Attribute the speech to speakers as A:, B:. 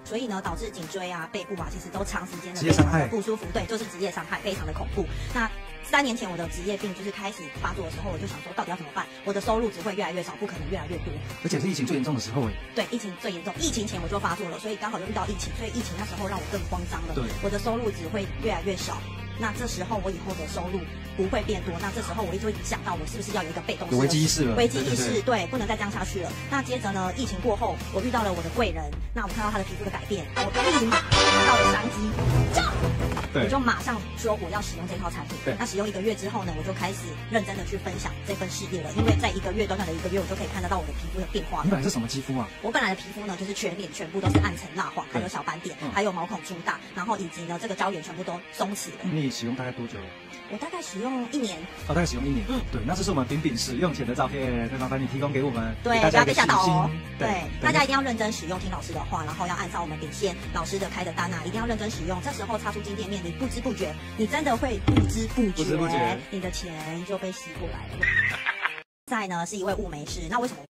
A: 所以呢，导致颈椎啊、背部啊，其实都长时间的
B: 职业伤害
A: 不舒服。对，就是职业伤害，非常的恐怖。那3年前我的职业病就是开始发作的时候，我就想说，到底要怎么办？我的收入只会越来越少，不可能越来越多。
B: 而且是疫情最严重的时候哎。
A: 对，疫情最严重，疫情前我就发作了，所以刚好就遇到疫情，所以疫情那时候让我更慌张了。
B: 对，
A: 我的收入只会越来越少。那这时候我以后的收入不会变多，那这时候我就会想到我是不是要有一个被动式的
B: 危机意识了，
A: 危机意识，对，不能再这样下去了。那接着呢，疫情过后，我遇到了我的贵人，那我看到他的皮肤的改变，我立马看到了商机，我就马上说我要使用这套产品。那使用1个月之后呢，我就开始认真的去分享这份事业了，因为在短短的1个月，我就可以看得到我的皮肤的变化。
B: 你本来是什么肌肤啊？我
A: 本来的皮肤呢，就是全脸全部都是暗沉蜡黄，还有小斑点，还有毛孔粗大，然后以及呢这个胶原全部都松弛了。
B: 你使用大概多久？
A: 我大概使用1年。
B: 大概使用1年。对，那这是我们饼使用前的照片，再麻烦你提供给我们，
A: 对，
B: 大家
A: 不要被吓到哦。
B: 对，
A: 大家一定要认真使用，听老师的话，然后要按照我们秉宪老师的开的单啊，一定要认真使用。这时候擦出金店面，你不知不觉，你真的会不知不觉，你的钱就被吸过来了。再呢是一位雾眉师，那为什么？